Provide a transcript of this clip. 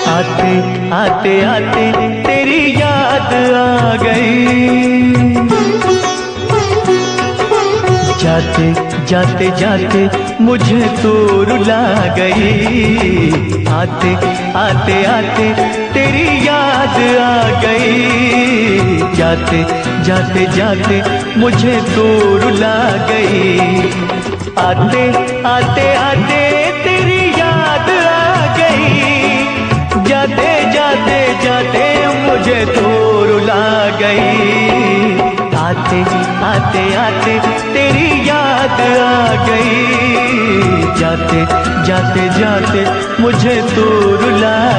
आते आते आते तेरी याद आ गई, जाते जाते जाते मुझे तो रुला गई। आते आते आते तेरी याद आ गई, जाते जाते जाते मुझे तो रुला गई। आते आते आते तेरी याद आ गई, जाते जाते जाते मुझे तो रुला गई। आते आते आते तेरी याद आ गई, जाते जाते जाते मुझे तो रुला